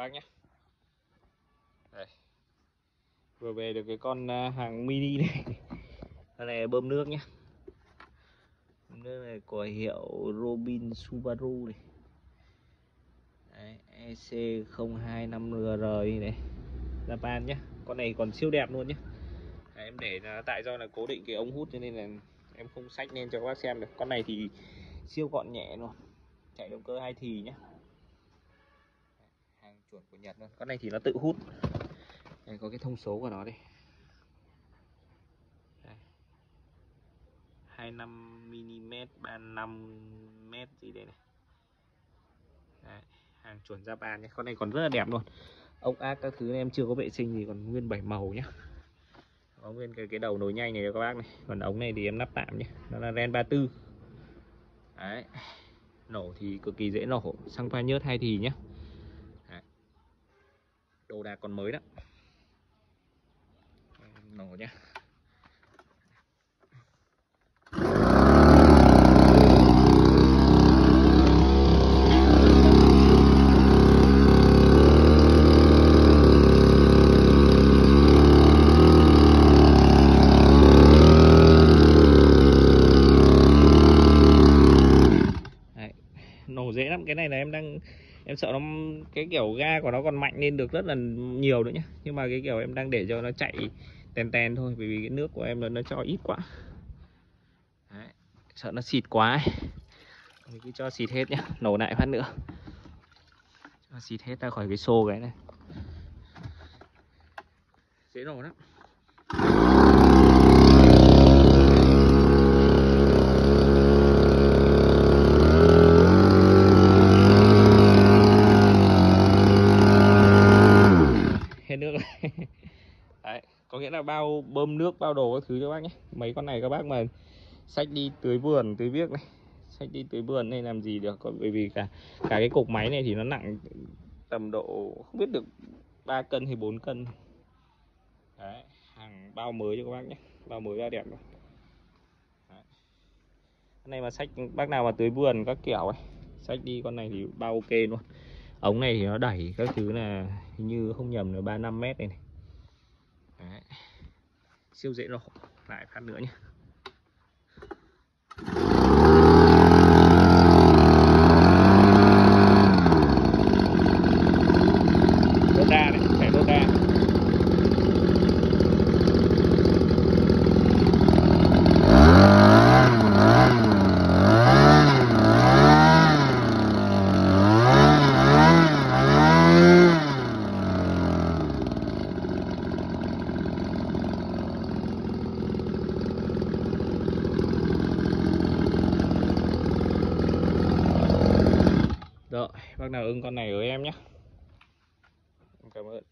bác nhé. Đây. Vừa về được cái con hàng mini này. Cái này bơm nước nhé. Nước này của hiệu Robin Subaru này. Đấy, EC025RR này. Japan nhé. Con này còn siêu đẹp luôn nhé. Đấy, em để là tại do là cố định cái ống hút cho nên là em không xách lên cho các bác xem được. Con này thì siêu gọn nhẹ luôn. Chạy động cơ 2 thì nhé. Hàng chuẩn của Nhật luôn. Con này thì nó tự hút. Đây có cái thông số của nó đây. 25mm, 35m gì đây này. Đấy, hàng chuẩn Japan nhé. Con này còn rất là đẹp luôn. Ốc ác các thứ em chưa có vệ sinh gì, còn nguyên 7 màu nhé. Có nguyên cái đầu nối nhanh này cho các bác này. Còn ống này thì em lắp tạm nhé. Nó là Ren 34. Đấy. Nổ thì cực kỳ dễ nổ. Xăng pha nhớt 2 thì nhé. Đấy. Đồ đạc còn mới đó. Nổ nhé. Nổ dễ lắm. Cái này là em sợ nó cái kiểu ga của nó còn mạnh lên được rất là nhiều nữa nhé. Nhưng mà cái kiểu em đang để cho nó chạy tèn thôi, bởi vì cái nước của em là nó cho ít quá. Đấy, sợ nó xịt quá ấy. Mình cứ cho xịt hết nhá, nổ lại phát nữa. Cho xịt hết ra khỏi cái xô cái này. Dễ nổ lắm. Hết nước rồi. Đấy, có nghĩa là bao bơm nước, bao đồ các thứ cho bác nhé. Mấy con này các bác mà xách đi tưới vườn, tưới biếc này, xách đi tưới vườn này làm gì được. Bởi vì cả cái cục máy này thì nó nặng tầm độ không biết được 3 cân hay 4 cân. Đấy, hàng bao mới cho các bác nhé. Bao mới ra đẹp rồi. Đấy. Con này mà xách bác nào mà tưới vườn các kiểu ấy, xách đi con này thì bao ok luôn. Ống này thì nó đẩy các thứ là hình như không nhầm là 35m này này. Đấy. Siêu dễ nổ. Lại phát nữa nhé. Đốt ra này, phải đốt ra. Rồi, bác nào ưng con này ở em nhé. Cảm ơn.